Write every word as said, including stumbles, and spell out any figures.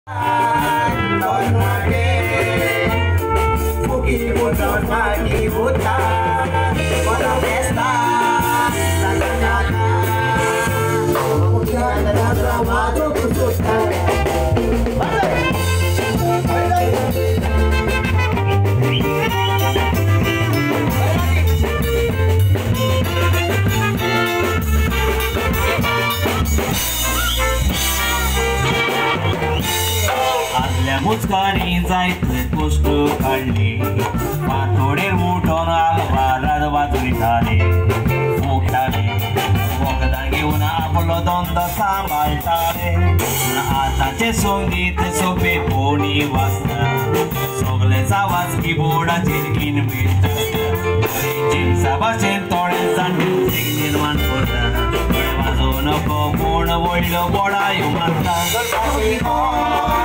मुचकानी जायत गोष्ट काढली पातोडेर उठून आलवारात वाजून झाले मोठ्याने वखदां घेऊन आपलो धंदो सांबाळटाले आतांचे संगीत सोपे कोणी वाचना सगळेच आवाज किबोर्डाचेर इनबिल्ट जिन्सा भाशेन थोडे जाणटे निर्माण करता थोडे वाजोवं नको कोण व्हडल्यो बोडायो मारता